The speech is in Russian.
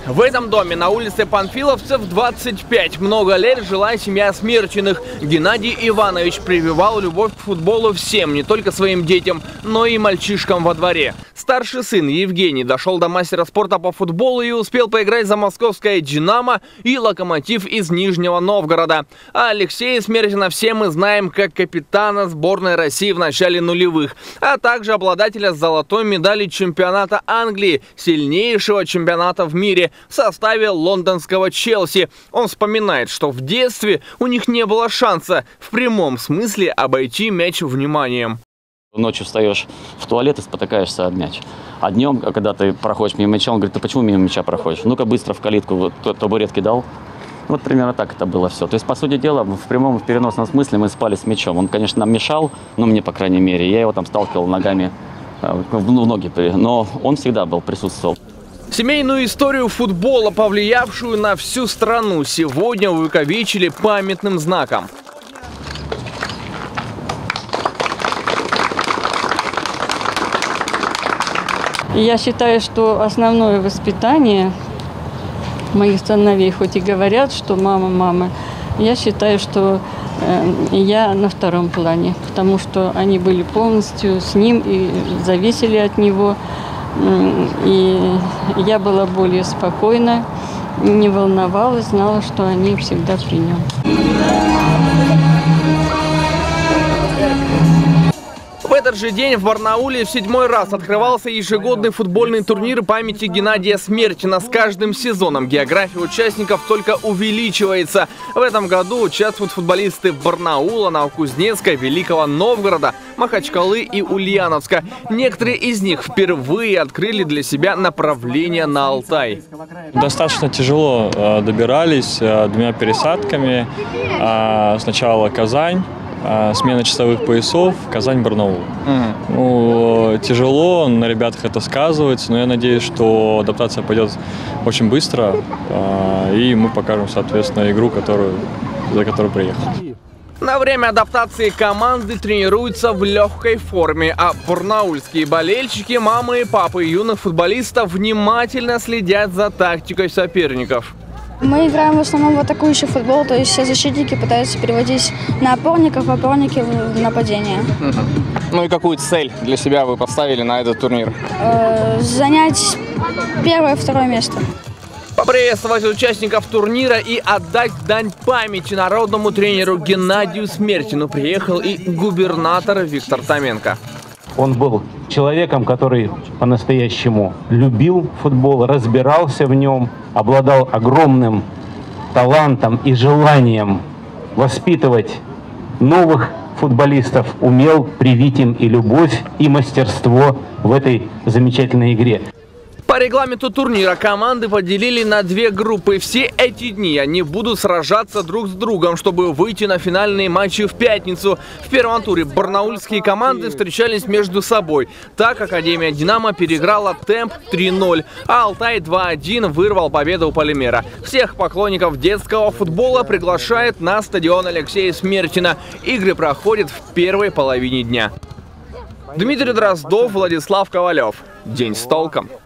В этом доме на улице Панфиловцев 25 много лет жила семья Смерчиных. Геннадий Иванович прививал любовь к футболу всем, не только своим детям, но и мальчишкам во дворе. Старший сын Евгений дошел до мастера спорта по футболу и успел поиграть за московское «Динамо» и «Локомотив» из Нижнего Новгорода. А Алексея Смерчина все мы знаем как капитана сборной России в начале нулевых, а также обладателя золотой медали чемпионата Англии, сильнейшего чемпионата в мире, в составе лондонского «Челси». Он вспоминает, что в детстве у них не было шанса в прямом смысле обойти мяч вниманием. Ночью встаешь в туалет и спотыкаешься об мяч. А днем, когда ты проходишь мимо мяча, он говорит: ты почему мимо мяча проходишь? Ну-ка быстро в калитку вот, табурет кидал. Вот примерно так это было все. То есть, по сути дела, в прямом и в переносном смысле мы спали с мячом. Он, конечно, нам мешал, но мне, по крайней мере, я его там сталкивал ногами в ноги, но он всегда присутствовал. Семейную историю футбола, повлиявшую на всю страну, сегодня увековечили памятным знаком. Я считаю, что основное воспитание моих сыновей, хоть и говорят, что мама, я считаю, что я на втором плане, потому что они были полностью с ним и зависели от него. И я была более спокойна, не волновалась, знала, что они всегда при нем. В этот же день в Барнауле в 7-й раз открывался ежегодный футбольный турнир памяти Геннадия Смерчина. С каждым сезоном география участников только увеличивается. В этом году участвуют футболисты Барнаула, Новокузнецка, Великого Новгорода, Махачкалы и Ульяновска. Некоторые из них впервые открыли для себя направление на Алтай. Достаточно тяжело добирались 2 пересадками. Сначала Казань. Смена часовых поясов, Казань-Барнаул. Ну, тяжело, на ребятах это сказывается, но я надеюсь, что адаптация пойдет очень быстро, и мы покажем, соответственно, игру, за которую приехали. На время адаптации команды тренируются в легкой форме, а барнаульские болельщики, мамы и папы юных футболистов внимательно следят за тактикой соперников. Мы играем в основном в атакующий футбол, то есть все защитники пытаются переводить на опорников, опорники в нападение. Ну и какую цель для себя вы поставили на этот турнир? Занять 1-2 место. Поприветствовать участников турнира и отдать дань памяти народному тренеру Геннадию Смерчину приехал и губернатор Виктор Томенко. Он был человеком, который по-настоящему любил футбол, разбирался в нем, обладал огромным талантом и желанием воспитывать новых футболистов, умел привить им и любовь, и мастерство в этой замечательной игре. По регламенту турнира команды поделили на 2 группы. Все эти дни они будут сражаться друг с другом, чтобы выйти на финальные матчи в пятницу. В первом туре барнаульские команды встречались между собой. Так Академия «Динамо» переиграла «Темп» 3-0, а Алтай 2-1 вырвал победу у «Полимера». Всех поклонников детского футбола приглашает на стадион Алексея Смерчина. Игры проходят в первой половине дня. Дмитрий Дроздов, Владислав Ковалев. День с толком.